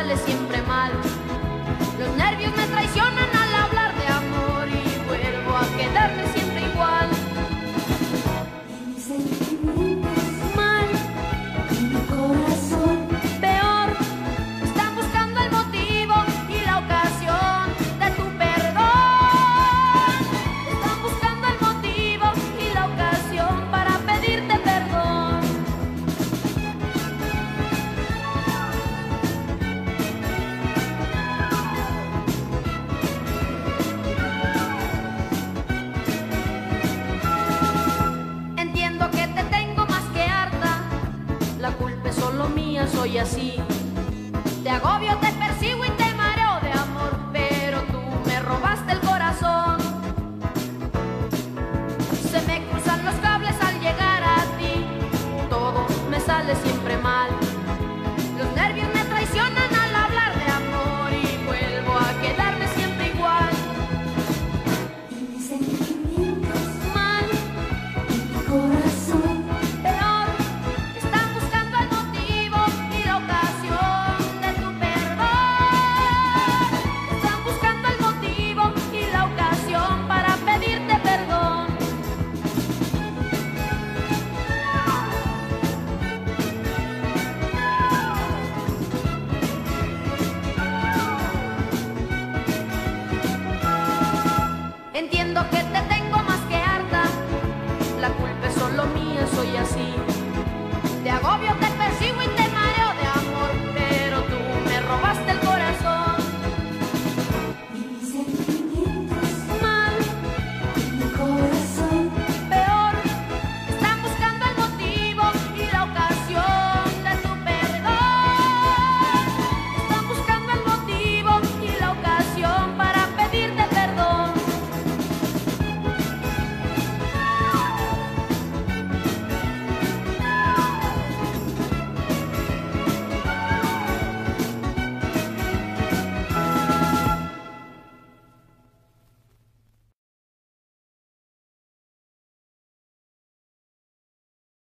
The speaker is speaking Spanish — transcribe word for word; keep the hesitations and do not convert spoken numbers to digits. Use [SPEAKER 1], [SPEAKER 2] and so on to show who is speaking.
[SPEAKER 1] sale siempre mal. Los nervios me traicionan al hablar de amor y vuelvo a quedarme siempre igual.
[SPEAKER 2] Y mis sentimientos
[SPEAKER 1] Mal,
[SPEAKER 2] y mi corazón
[SPEAKER 1] peor, están buscando el motivo y la ocasión de tu perdón. Están buscando el motivo y la ocasión para pedirte perdón. Entiendo que te tengo más que harta, la culpa es solo mía, soy así. Te agobio